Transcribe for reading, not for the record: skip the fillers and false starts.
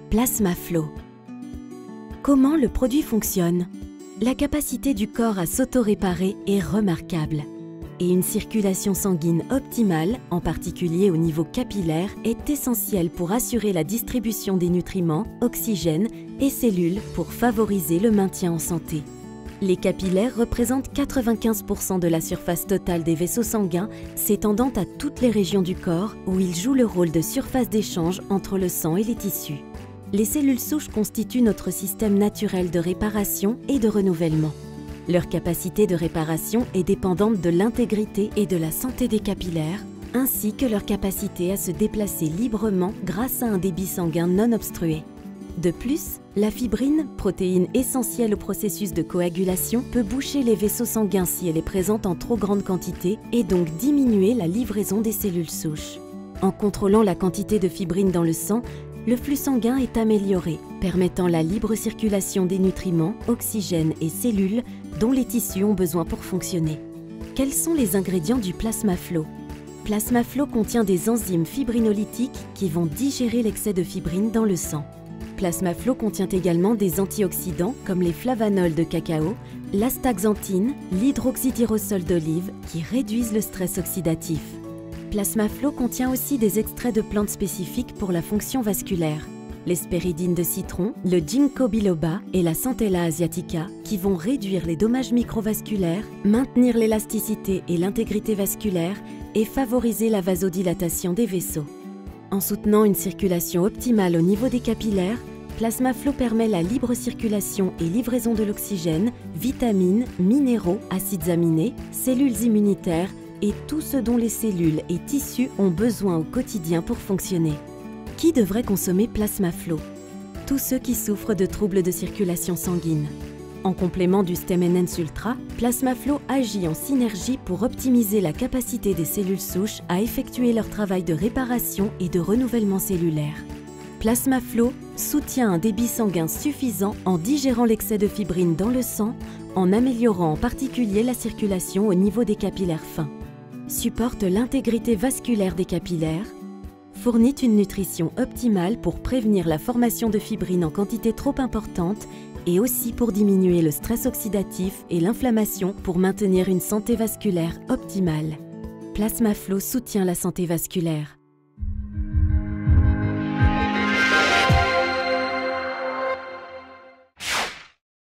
Plasmaflo. Comment le produit fonctionne? La capacité du corps à s'auto-réparer est remarquable. Et une circulation sanguine optimale, en particulier au niveau capillaire, est essentielle pour assurer la distribution des nutriments, oxygène et cellules pour favoriser le maintien en santé. Les capillaires représentent 95% de la surface totale des vaisseaux sanguins, s'étendant à toutes les régions du corps où ils jouent le rôle de surface d'échange entre le sang et les tissus. Les cellules souches constituent notre système naturel de réparation et de renouvellement. Leur capacité de réparation est dépendante de l'intégrité et de la santé des capillaires, ainsi que leur capacité à se déplacer librement grâce à un débit sanguin non obstrué. De plus, la fibrine, protéine essentielle au processus de coagulation, peut boucher les vaisseaux sanguins si elle est présente en trop grande quantité et donc diminuer la livraison des cellules souches. En contrôlant la quantité de fibrine dans le sang, le flux sanguin est amélioré, permettant la libre circulation des nutriments, oxygène et cellules dont les tissus ont besoin pour fonctionner. Quels sont les ingrédients du Plasmaflo? Plasmaflo contient des enzymes fibrinolytiques qui vont digérer l'excès de fibrine dans le sang. Plasmaflo contient également des antioxydants comme les flavanols de cacao, l'astaxanthine, l'hydroxytyrosol d'olive qui réduisent le stress oxydatif. Plasmaflo contient aussi des extraits de plantes spécifiques pour la fonction vasculaire, l'hespéridine de citron, le ginkgo biloba et la centella asiatica qui vont réduire les dommages microvasculaires, maintenir l'élasticité et l'intégrité vasculaire et favoriser la vasodilatation des vaisseaux. En soutenant une circulation optimale au niveau des capillaires, Plasmaflo permet la libre circulation et livraison de l'oxygène, vitamines, minéraux, acides aminés, cellules immunitaires et tout ce dont les cellules et tissus ont besoin au quotidien pour fonctionner. Qui devrait consommer Plasmaflo? Tous ceux qui souffrent de troubles de circulation sanguine. En complément du Stemnence Ultra, Plasmaflo agit en synergie pour optimiser la capacité des cellules souches à effectuer leur travail de réparation et de renouvellement cellulaire. Plasmaflo soutient un débit sanguin suffisant en digérant l'excès de fibrine dans le sang, en améliorant en particulier la circulation au niveau des capillaires fins. Supporte l'intégrité vasculaire des capillaires, fournit une nutrition optimale pour prévenir la formation de fibrine en quantité trop importante et aussi pour diminuer le stress oxydatif et l'inflammation pour maintenir une santé vasculaire optimale. Plasmaflo soutient la santé vasculaire.